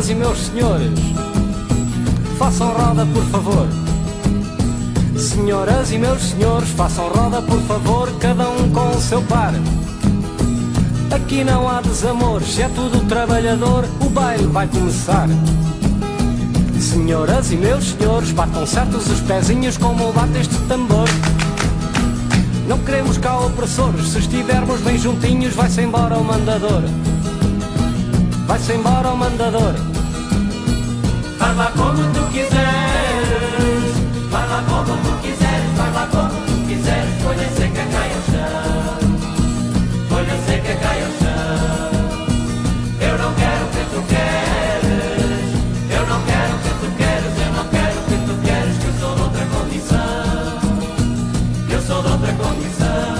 Senhoras e meus senhores, façam roda por favor. Senhoras e meus senhores, façam roda por favor, cada um com o seu par. Aqui não há desamores, se é tudo trabalhador, o baile vai começar. Senhoras e meus senhores, batam certos os pezinhos como bate este tambor. Não queremos cá opressores, se estivermos bem juntinhos, vai-se embora o mandador. Vai-se embora o mandador. Faz lá como tu quiseres, faz lá como tu quiseres, faz lá como tu quiseres, folha seca cai ao chão, folha seca cai ao chão. Eu não quero o que tu queres, eu não quero o que tu queres, eu não quero o que tu queres, que eu sou de outra condição, eu sou de outra condição.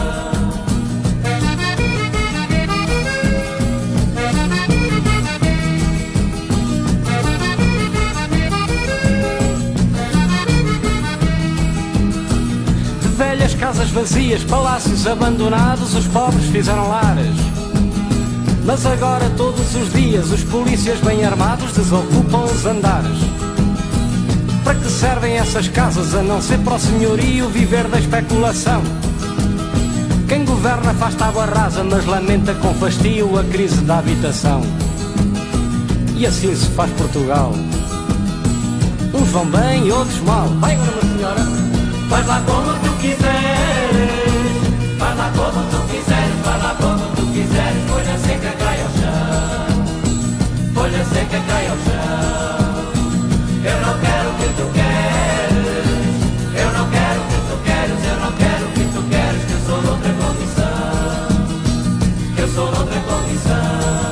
Velhas casas vazias, palácios abandonados, os pobres fizeram lares. Mas agora todos os dias os polícias bem armados desocupam os andares. Para que servem essas casas a não ser para o senhorio viver da especulação? Quem governa faz tábua rasa, mas lamenta com fastio a crise da habitação. E assim se faz Portugal. Uns vão bem e outros mal. Vai agora, minha senhora. Faz lá como tu quiseres, faz lá como tu quiseres, faz lá como tu quiseres, folha seca cai ao chão, folha seca cai ao chão. Eu não quero o que tu queres, eu não quero o que tu queres, eu não quero o que tu queres, que eu sou de outra condição, que eu sou de outra condição.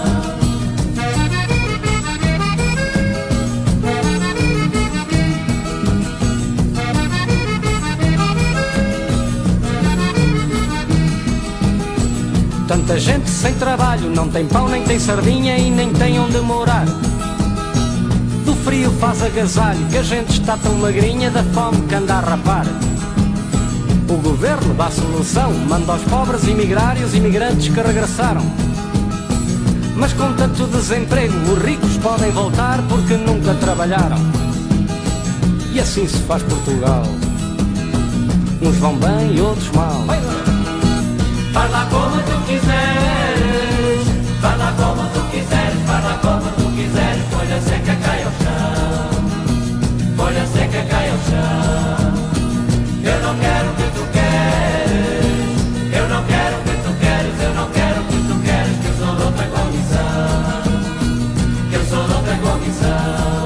Tanta gente sem trabalho, não tem pão, nem tem sardinha e nem tem onde morar. Do frio faz agasalho, que a gente está tão magrinha da fome que anda a rapar. O governo dá solução, manda aos pobres emigrar e os imigrantes que regressaram. Mas com tanto desemprego, os ricos podem voltar porque nunca trabalharam. E assim se faz Portugal. Uns vão bem e outros mal. Faz lá como tu quiseres, faz lá como tu quiseres, faz lá como tu quiseres, folha seca cai ao chão, folha seca cai ao chão. Eu não quero o que tu queres, eu não quero o que tu queres, eu não quero o que tu queres, que eu sou de outra condição, que eu sou de outra condição.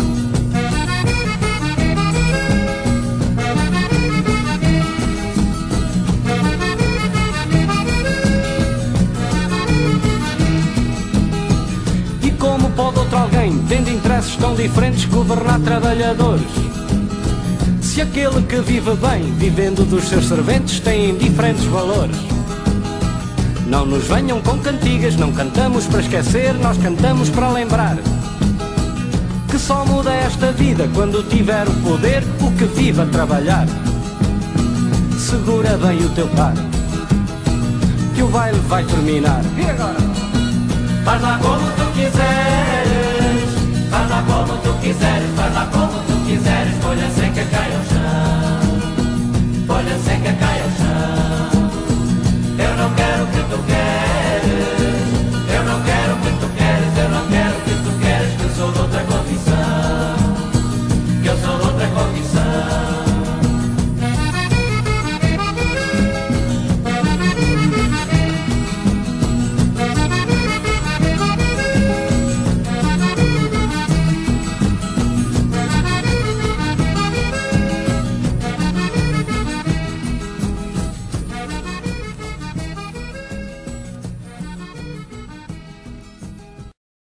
Pode outro alguém, tendo interesses tão diferentes, governar trabalhadores? Se aquele que vive bem, vivendo dos seus serventes, tem diferentes valores. Não nos venham com cantigas, não cantamos para esquecer, nós cantamos para lembrar que só muda esta vida quando tiver o poder o que vive a trabalhar. Segura bem o teu par, que o baile vai terminar. E agora? Faz lá como tu quiseres, faz lá como tu quiseres, faz lá como tu quiseres, folha seca